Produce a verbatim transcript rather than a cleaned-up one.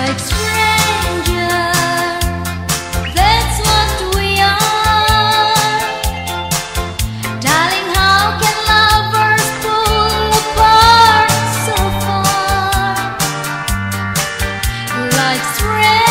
like strangers. That's what we are. Darling, how can lovers pull apart so far? Like strangers.